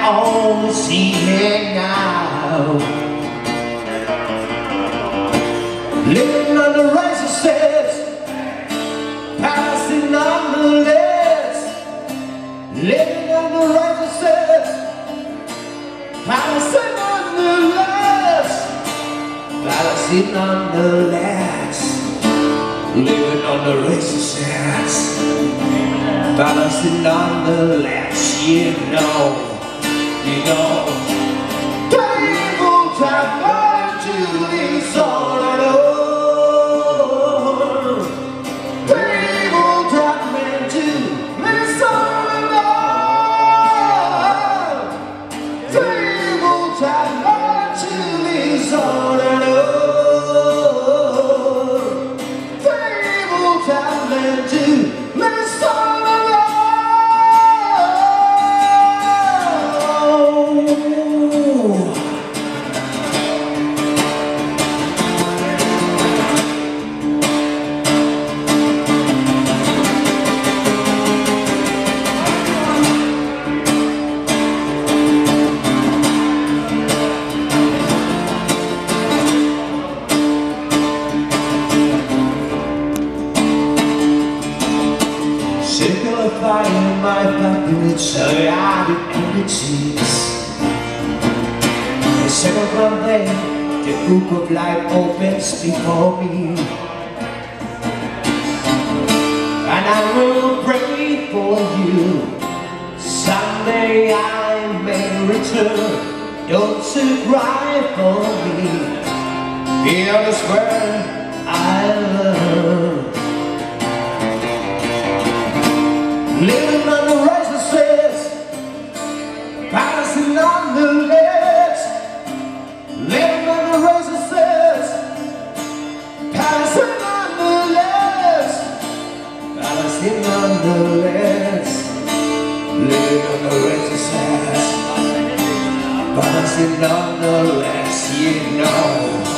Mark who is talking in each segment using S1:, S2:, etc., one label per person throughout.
S1: only see it now. Living on the razor steps, passing on the legs. Living on the razor steps, passing on the legs. Balancing on the legs. Living on the razor steps, balancing on the legs. You know. Tables have learned to leave all alone. Tables have meant to miss all alone. Tables have learned to leave all alone. Tables have meant to miss all alone. Fire my pocket, so I did energies. The second from there, the book of life opens before me, and I will pray for you. Someday I may return. Don't you cry for me. Here is where I love. Living on the razor steps, passing on the legs. Living on the razor steps, passing on the legs. Passing on the legs. Living on the razor steps, passing on the legs. You know.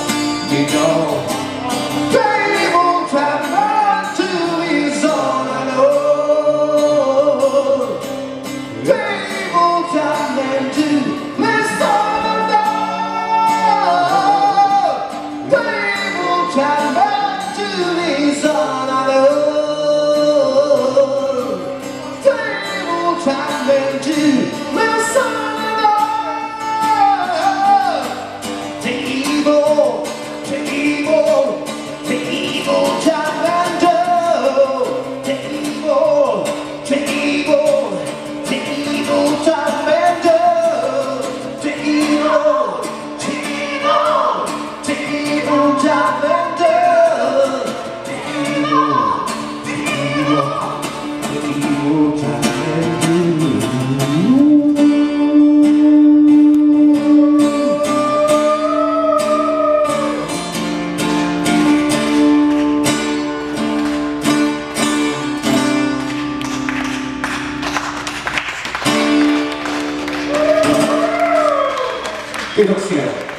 S1: Tables have learned to ease on and on. Tables have learned to miss all alone. Tables have learned to ease on and on. Tables have learned to miss all alone. The evil time and do. The evil time and do. The evil time and do. The evil time and do. Kiitoksia.